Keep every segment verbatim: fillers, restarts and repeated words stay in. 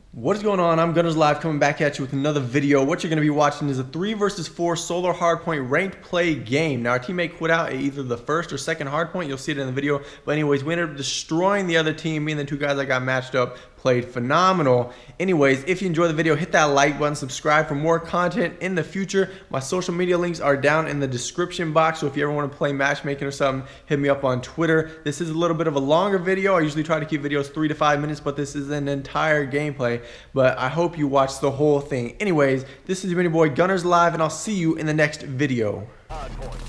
What is going on? I'm Gunners Live coming back at you with another video. What you're going to be watching is a three versus four Solar Hardpoint ranked play game. Now our teammate quit out at either the first or second hardpoint. You'll see it in the video. But anyways, we ended up destroying the other team. Me and the two guys that got matched up played phenomenal. Anyways, if you enjoyed the video, hit that like button, subscribe for more content in the future. My social media links are down in the description box. So if you ever want to play matchmaking or something, hit me up on Twitter. This is a little bit of a longer video. I usually try to keep videos three to five minutes, but this is an entire gameplay. But I hope you watch the whole thing. Anyways, this is your mini boy Gunners Live, and I'll see you in the next video. Hardpoint.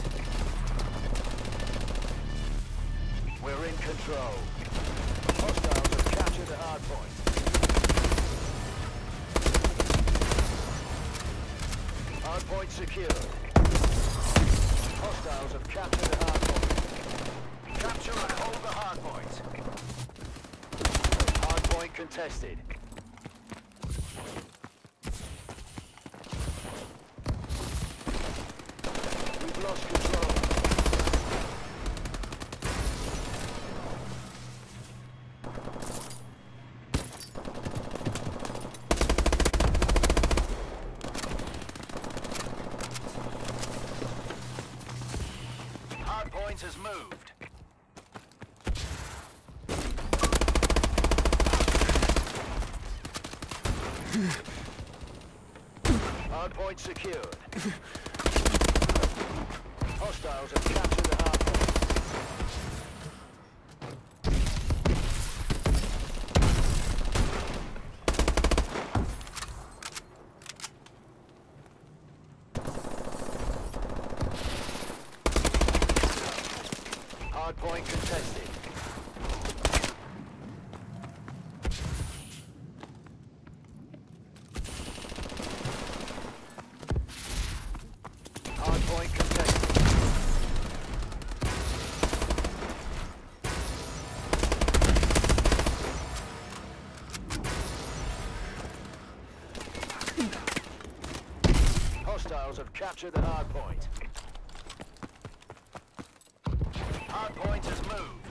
We're in control. Hostiles have captured the hardpoint. Hardpoint secured. Hostiles have captured the hardpoint. Capture and hold the hardpoint. Hardpoint contested. We've lost control. Hardpoint has moved. Hardpoint secured. Hostiles have captured the hardpoint. Hardpoint contested. Hardpoint contested. Hostiles have captured the hardpoint. Hardpoint has moved.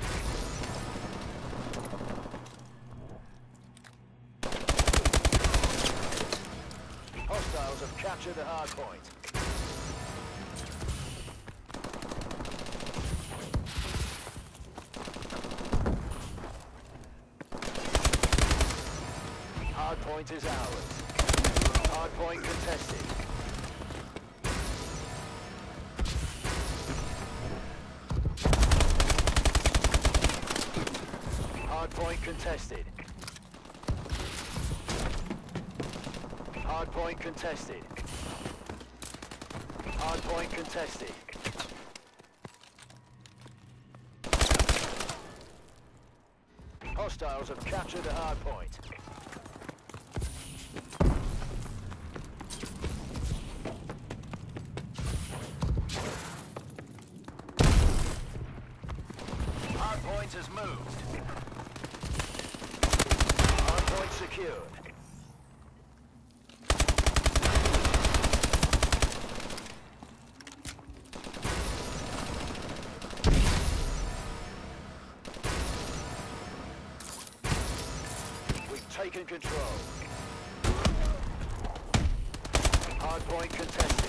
Hostiles have captured the hardpoint. Hardpoint is ours. Hardpoint contested. Hardpoint contested. Hardpoint contested. Hardpoint contested. Hostiles have captured the hardpoint. Hardpoint has moved. Hardpoint secured. We've taken control. Hardpoint contested.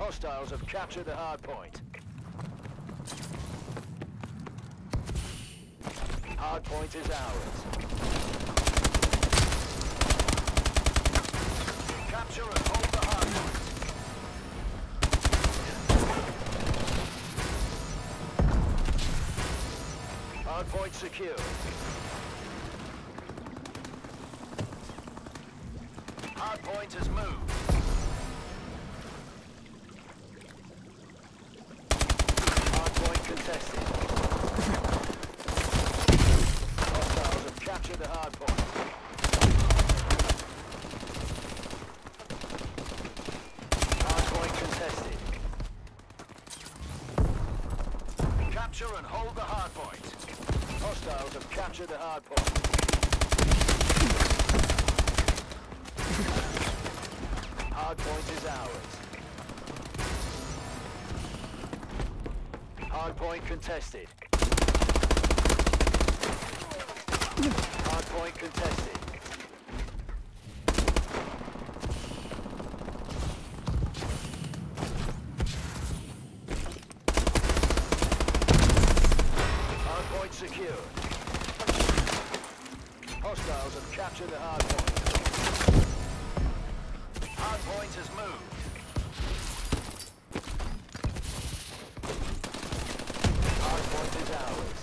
Hostiles have captured the hard point. Hard point is ours. Capture and hold the hard point. Hard point secure. Hard point has moved. Hard point contested. Hostiles have captured the hard point. Hard point contested. Capture and hold the hard point. Hostiles have captured the hard point. Hard point is ours. Hard point contested. Hard point contested. Hard point secured. Hostiles have captured the hard point. Hard point has moved. Hard point is ours.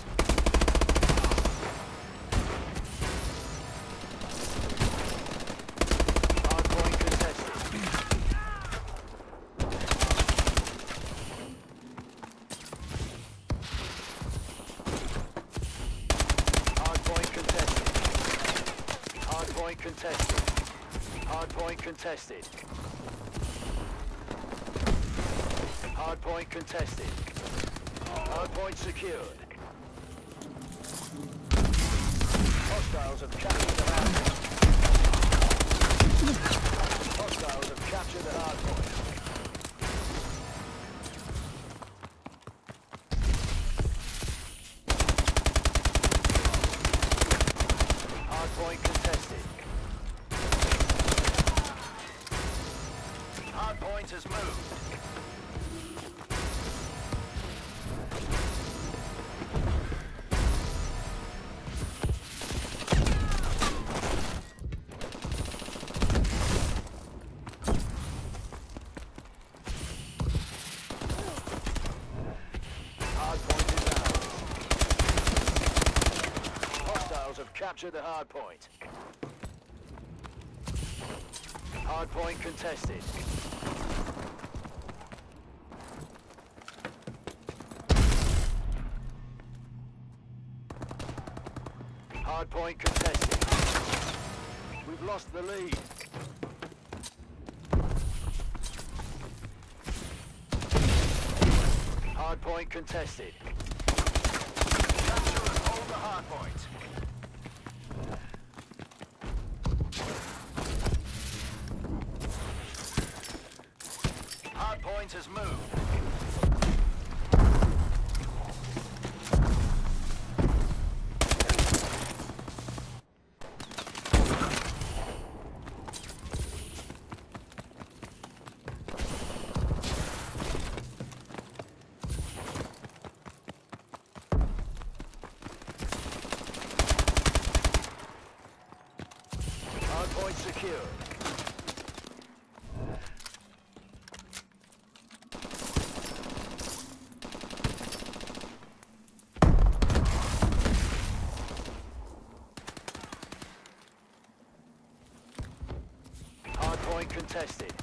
Hard point contested. Hard point contested. Hard point contested. Hard point contested. Hard point contested. Hard point secured. Hostiles have captured the hard point. Hostiles have captured the hard point. Hard point contested. Hard point has moved. Hard point is ours. Hostiles have captured the hard point. Hard point contested. Hard point contested. We've lost the lead. Hard point contested. Capture and hold the hard point. Hard point has moved. Hard point secure. Hard point contested.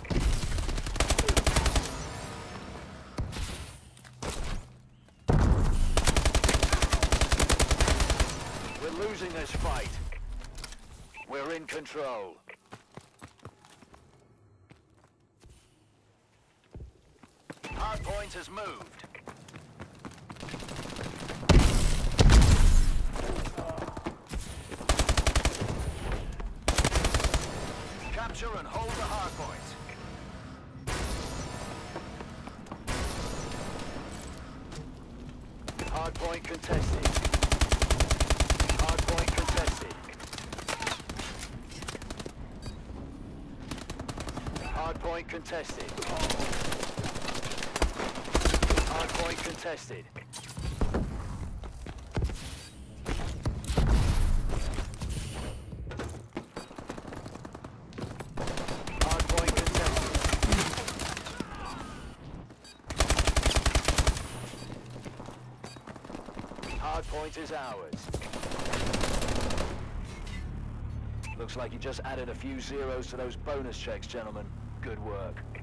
We're losing this fight. We're in control. Hard point has moved. Capture and hold the hard point. Hard point contested. Hard point contested. Hard point contested. contested. Hardpoint contested. Hardpoint is ours. Looks like you just added a few zeros to those bonus checks, gentlemen. Good work.